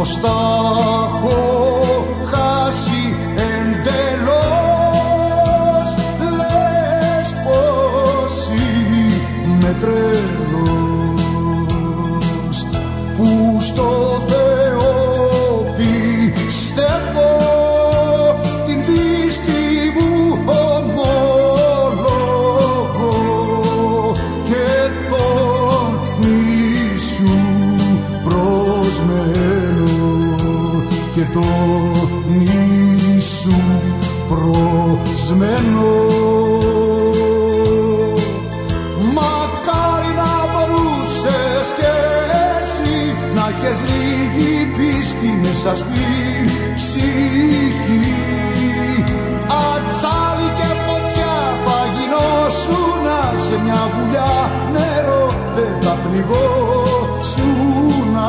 πως τα έχω χάσει εντελώς. Λες πως είμαι τρελός που στο Θεό πιστεύω, την πίστη μου ομολογώ και τον νησιού προσμένω, και τον νησιού προσμένω. Μακάρι να μπορούσες κι εσύ να έχεις λίγη πίστη μέσα στην ψυχή. Ατσάλι και φωτιά θα γινώσουνα, σε μια βουλιά νερό δεν θα πνιγώσουνα.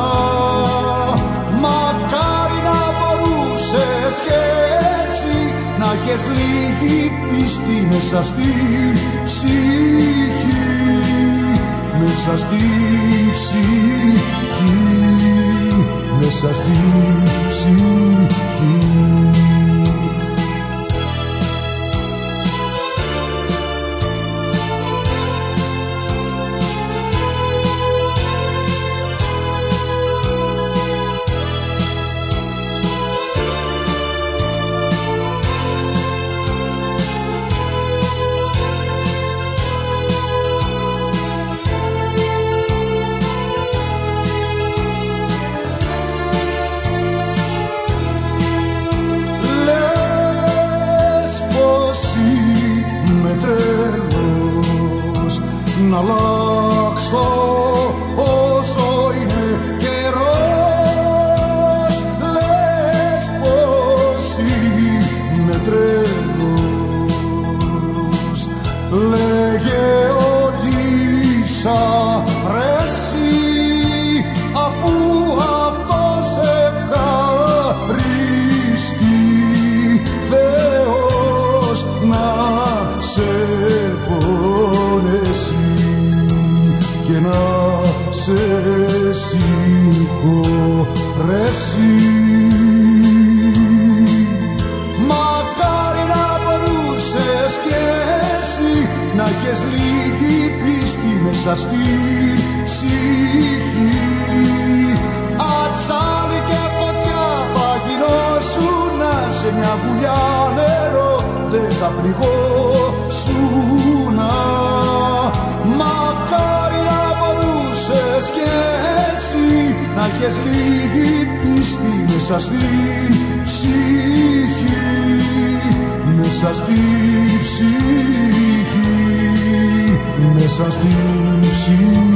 Μακάρι να μπορούσες κι εσύ να έχεις λίγη πίστη μέσα στην ψυχή, μέσα στην ψυχή, μέσα στην ψυχή. Να αλλάξω όσο είναι καιρός. Λες πως είμαι τρελός. Λέγε ότι σ' αρέσει, αφού αυτός ευχαριστεί. Θεός να σε πονέσει και να σε συγχωρέσει. Μακάρι να μπορούσες κι εσύ να έχεις λίγη πίστη μέσα στην ψυχή. Ατσάλι και φωτιά θα γινώσουνα, σε μια βουλιά νερό δεν θα πληγώσουνα. Μακάρι να μπορούσες κι εσύ να έχεις λίγη πίστη μέσα στην ψυχή, μέσα στην ψυχή, μέσα στην ψυχή.